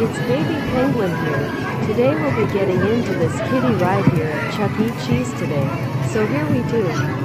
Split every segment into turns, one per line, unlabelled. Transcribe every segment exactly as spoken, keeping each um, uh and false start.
It's Baby Penguin here. Today we'll be getting into this kiddie ride here at Chuck E. Cheese today. So here we do.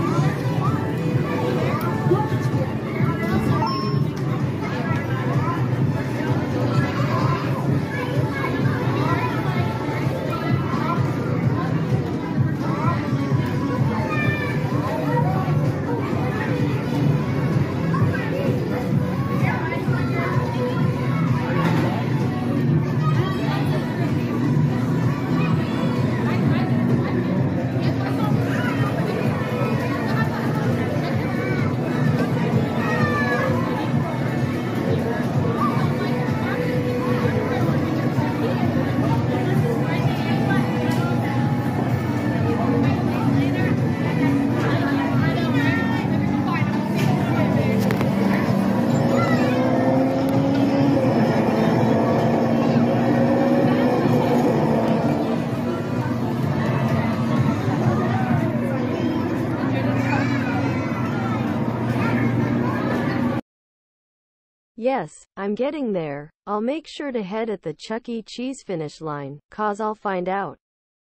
Yes, I'm getting there. I'll make sure to head at the Chuck E. Cheese finish line, cause I'll find out.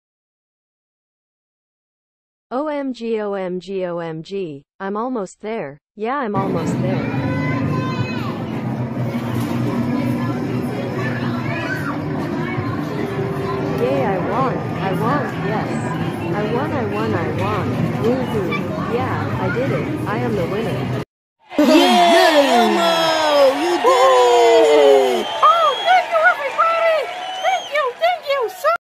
O M G, O M G, O M G, I'm almost there. Yeah, I'm almost there. Yay, I won. I won, yes. I won, I won, I won. Woohoo. Yeah, I did it. I am the winner.